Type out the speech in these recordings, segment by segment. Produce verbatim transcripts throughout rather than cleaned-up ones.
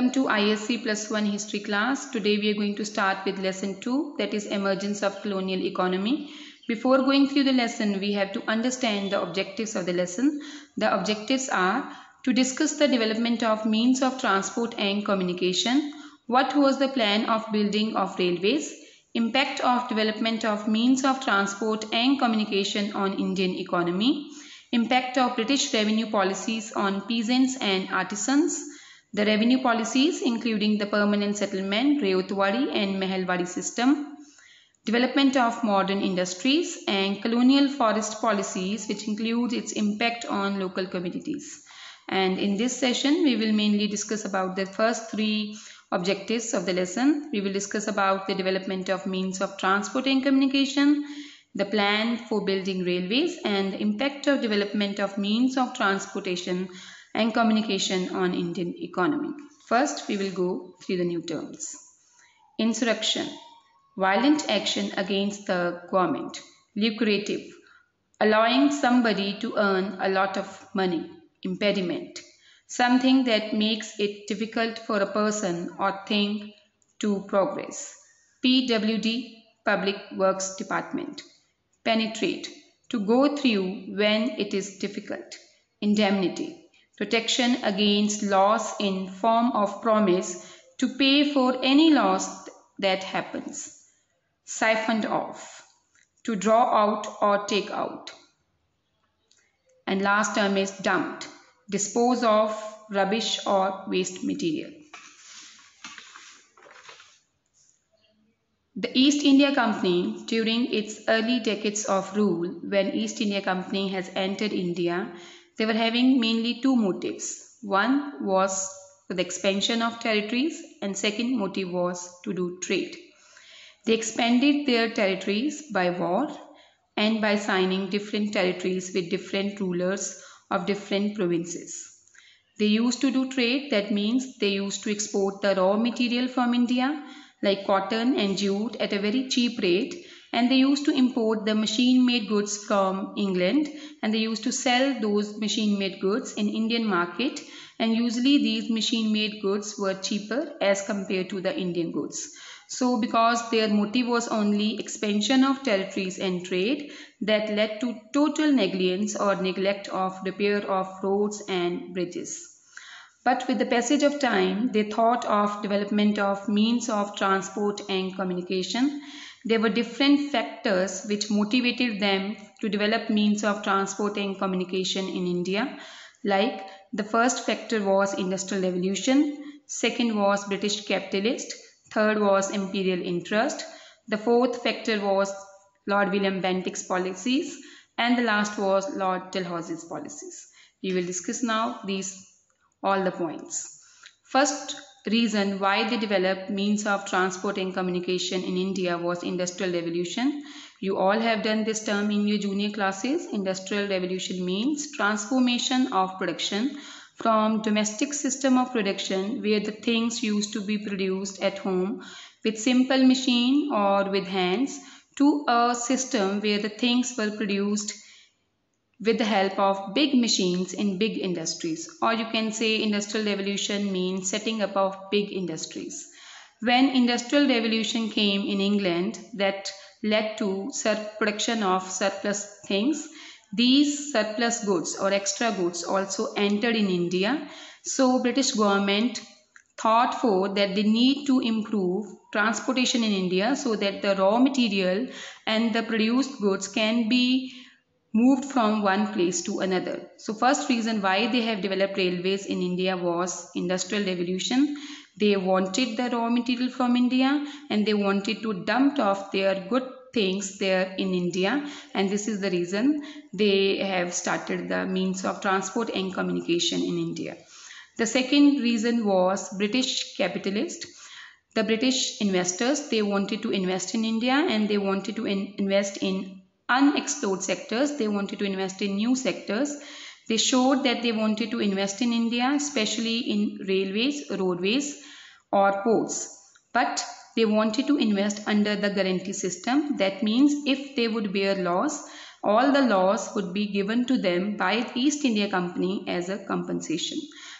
Welcome to I S C Plus One History class. Today we are going to start with lesson two, that is emergence of colonial economy. Before going through the lesson, we have to understand the objectives of the lesson. The objectives are to discuss the development of means of transport and communication, what was the plan of building of railways, impact of development of means of transport and communication on Indian economy, impact of British revenue policies on peasants and artisans, the revenue policies including the permanent settlement, Rayotwadi and Mehelwadi system, development of modern industries, and colonial forest policies, which includes its impact on local communities. And in this session, we will mainly discuss about the first three objectives of the lesson. We will discuss about the development of means of transport and communication, the plan for building railways, and the impact of development of means of transportation and communication on Indian economy. First, we will go through the new terms. Insurrection, violent action against the government. Lucrative, allowing somebody to earn a lot of money. Impediment, something that makes it difficult for a person or thing to progress. P W D, Public Works Department. Penetrate, to go through when it is difficult. Indemnity, protection against loss in form of promise to pay for any loss that happens. Siphoned off, to draw out or take out. And last term is dumped, dispose of rubbish or waste material. The East India Company, during its early decades of rule, when East India Company has entered India, they were having mainly two motives. One was for the expansion of territories, and second motive was to do trade. They expanded their territories by war and by signing different territories with different rulers of different provinces. They used to do trade, that means they used to export the raw material from India like cotton and jute at a very cheap rate, and they used to import the machine-made goods from England, and they used to sell those machine-made goods in Indian market, and usually these machine-made goods were cheaper as compared to the Indian goods. So because their motive was only expansion of territories and trade, that led to total negligence or neglect of repair of roads and bridges. But with the passage of time, they thought of development of means of transport and communication. There were different factors which motivated them to develop means of transport and communication in India. Like the first factor was industrial revolution, second was British capitalist, third was imperial interest, the fourth factor was Lord William Bentinck's policies, and the last was Lord Dalhousie's policies. We will discuss now these all the points. First reason why they developed means of transport and communication in India was industrial revolution. You all have done this term in your junior classes. Industrial revolution means transformation of production from domestic system of production where the things used to be produced at home with simple machine or with hands to a system where the things were produced with the help of big machines in big industries. Or you can say industrial revolution means setting up of big industries. When industrial revolution came in England, that led to production of surplus things. These surplus goods or extra goods also entered in India. So British government thought for that they need to improve transportation in India so that the raw material and the produced goods can be moved from one place to another. So first reason why they have developed railways in India was industrial revolution. They wanted the raw material from India and they wanted to dump off their good things there in India, and this is the reason they have started the means of transport and communication in India. The second reason was British capitalist. The British investors, they wanted to invest in India and they wanted to in invest in unexplored sectors. They wanted to invest in new sectors. They showed that they wanted to invest in India, especially in railways, roadways or ports. But they wanted to invest under the guarantee system. That means if they would bear loss, all the loss would be given to them by East India Company as a compensation.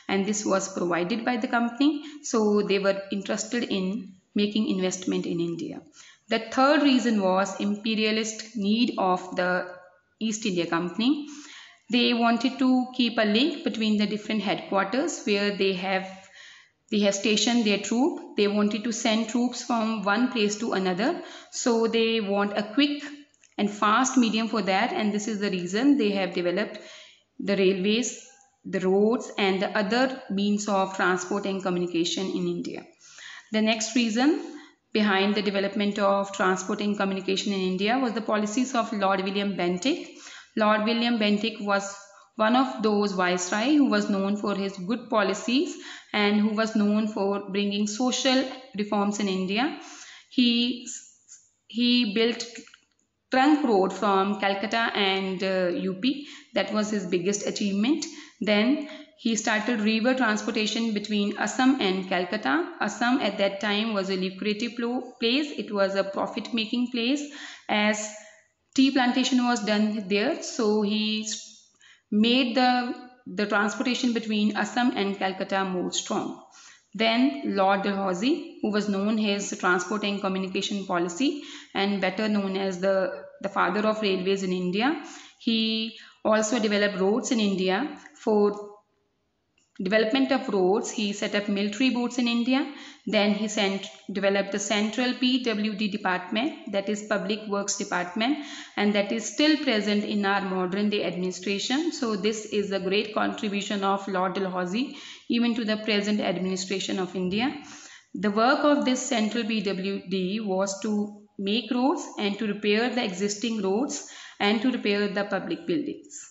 and this was provided by the company. So they were interested in making investment in India. The third reason was imperialist need of the East India Company. They wanted to keep a link between the different headquarters where they have they have stationed their troop. They wanted to send troops from one place to another. So they want a quick and fast medium for that, and this is the reason they have developed the railways, the roads, and the other means of transport and communication in India. The next reason behind the development of transport and communication in India was the policies of Lord William Bentinck. Lord William Bentinck was one of those viceroy who was known for his good policies and who was known for bringing social reforms in India. He, he built trunk road from Calcutta and uh, U P. That was his biggest achievement. Then he started river transportation between Assam and Calcutta. Assam at that time was a lucrative place. It was a profit-making place as tea plantation was done there. So he made the, the transportation between Assam and Calcutta more strong. Then Lord Dalhousie, who was known his transport and communication policy and better known as the, the father of railways in India, he also developed roads in India. For development of roads, he set up military boards in India. Then he sent, developed the Central P W D Department, that is Public Works Department, and that is still present in our modern day administration. So this is a great contribution of Lord Dalhousie even to the present administration of India. The work of this Central P W D was to make roads and to repair the existing roads and to repair the public buildings.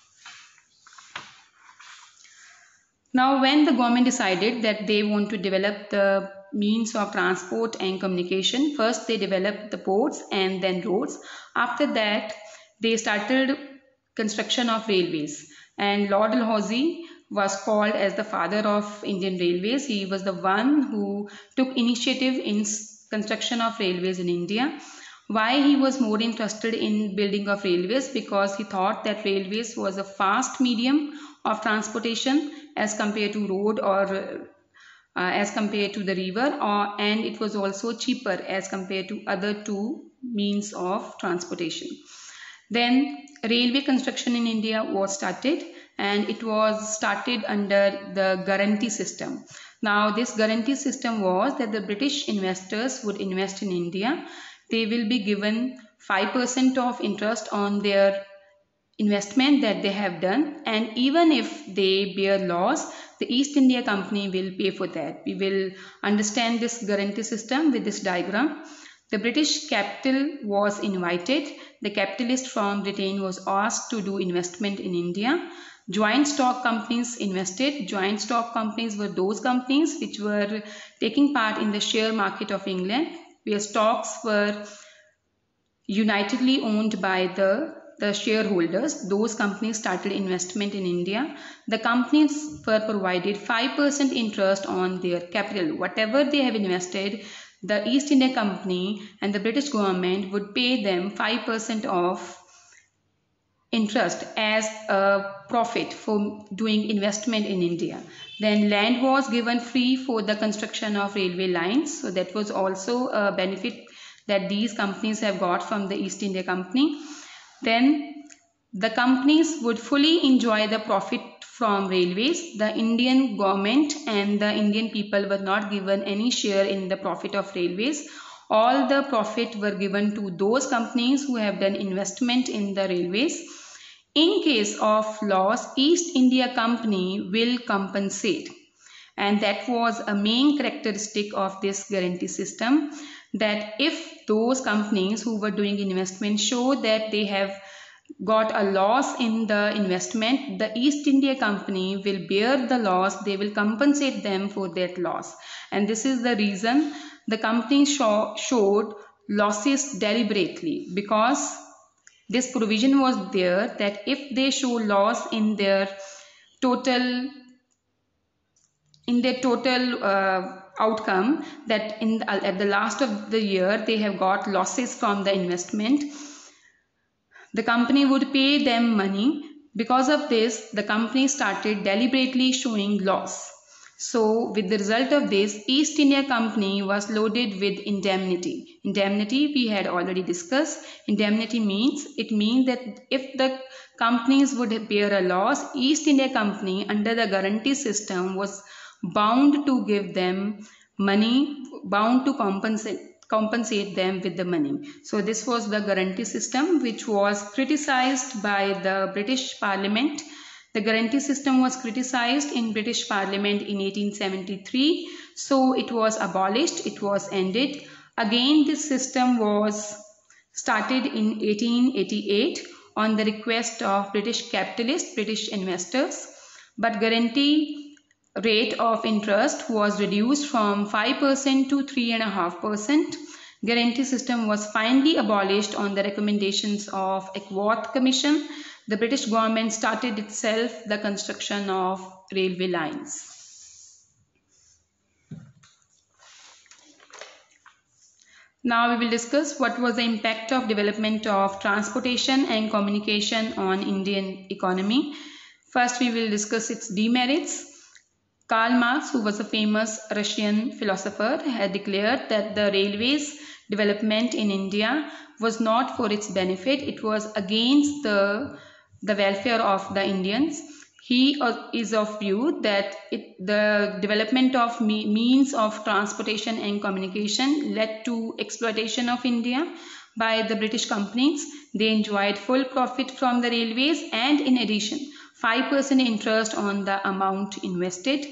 Now, when the government decided that they want to develop the means of transport and communication, first they developed the ports and then roads. After that, they started construction of railways. And Lord Dalhousie was called as the father of Indian railways. He was the one who took initiative in construction of railways in India. Why he was more interested in building of railways? Because he thought that railways was a fast medium of transportation as compared to road or uh, as compared to the river, or and it was also cheaper as compared to other two means of transportation. Then railway construction in India was started, and it was started under the guarantee system. Now this guarantee system was that the British investors would invest in India. They will be given five percent of interest on their investment that they have done, and even if they bear loss, the East India Company will pay for that. We will understand this guarantee system with this diagram. The British capital was invited. The capitalist from Britain was asked to do investment in India. Joint stock companies invested. Joint stock companies were those companies which were taking part in the share market of England, where stocks were unitedly owned by the the shareholders. Those companies started investment in India. The companies were provided five percent interest on their capital. Whatever they have invested, the East India Company and the British government would pay them five percent of interest as a profit for doing investment in India. Then land was given free for the construction of railway lines. So that was also a benefit that these companies have got from the East India Company. Then the companies would fully enjoy the profit from railways. The Indian government and the Indian people were not given any share in the profit of railways. All the profit were given to those companies who have done investment in the railways. In case of loss, East India Company will compensate. And that was a main characteristic of this guarantee system, that if those companies who were doing investment show that they have got a loss in the investment, the East India Company will bear the loss. They will compensate them for that loss. And this is the reason the company show, showed losses deliberately, because this provision was there that if they show loss in their total in their total uh, outcome, that in the, at the last of the year they have got losses from the investment, the company would pay them money Because of this, the company started deliberately showing loss. So, with the result of this, East India Company was loaded with indemnity. Indemnity we had already discussed. Indemnity means, it means that if the companies would bear a loss, East India Company under the guarantee system was bound to give them money, bound to compensate compensate them with the money. So this was the guarantee system which was criticized by the British Parliament. The guarantee system was criticized in British Parliament in eighteen seventy-three. So it was abolished, it was ended. Again, this system was started in eighteen eighty-eight on the request of British capitalists, British investors. But guarantee rate of interest was reduced from five percent to three point five percent. Guarantee system was finally abolished on the recommendations of Eckworth Commission. The British government started itself the construction of railway lines. Now we will discuss what was the impact of development of transportation and communication on Indian economy. First we will discuss its demerits. Karl Marx, who was a famous Russian philosopher, had declared that the railways development in India was not for its benefit, it was against the, the welfare of the Indians. He is of view that it, the development of me, means of transportation and communication led to exploitation of India by the British companies. They enjoyed full profit from the railways and in addition five percent interest on the amount invested.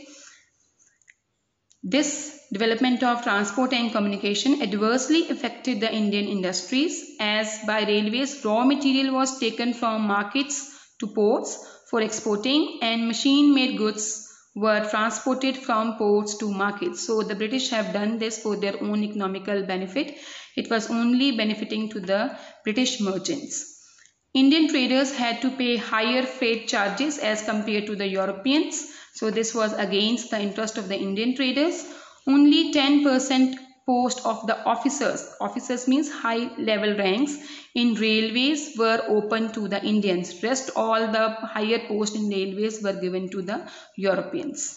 This development of transport and communication adversely affected the Indian industries, as by railways raw material was taken from markets to ports for exporting and machine-made goods were transported from ports to markets. So the British have done this for their own economical benefit. It was only benefiting to the British merchants. Indian traders had to pay higher freight charges as compared to the Europeans. So this was against the interest of the Indian traders. Only ten percent post of the officers, officers means high level ranks in railways, were open to the Indians. Rest all the higher posts in railways were given to the Europeans.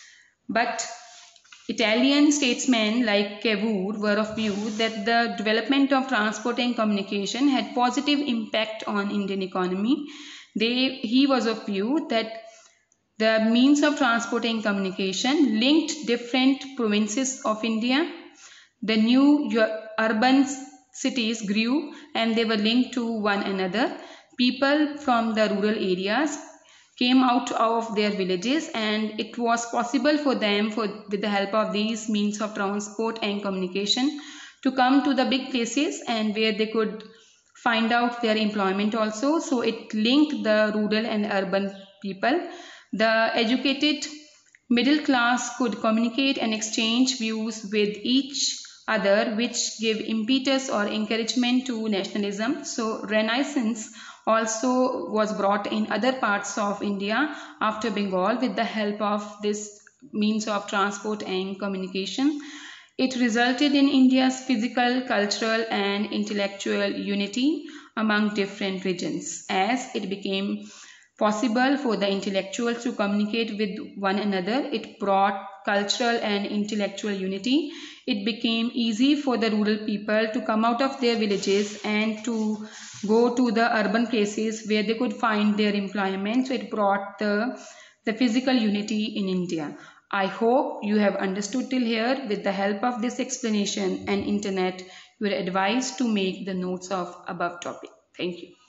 But Italian statesmen like Cavour were of view that the development of transport and communication had positive impact on Indian economy. They, he was of view that the means of transport and communication linked different provinces of India. The new urban cities grew and they were linked to one another. People from the rural areas came out of their villages and it was possible for them, for with the help of these means of transport and communication, to come to the big places and where they could find out their employment also. So it linked the rural and urban people. The educated middle class could communicate and exchange views with each other, which gave impetus or encouragement to nationalism. So Renaissance also was brought in other parts of India after Bengal with the help of this means of transport and communication. It resulted in India's physical, cultural and intellectual unity among different regions, as it became possible for the intellectuals to communicate with one another. It brought cultural and intellectual unity. It became easy for the rural people to come out of their villages and to go to the urban places where they could find their employment. So it brought the, the physical unity in India. I hope you have understood till here. With the help of this explanation and internet, you are advised to make the notes of above topic. Thank you.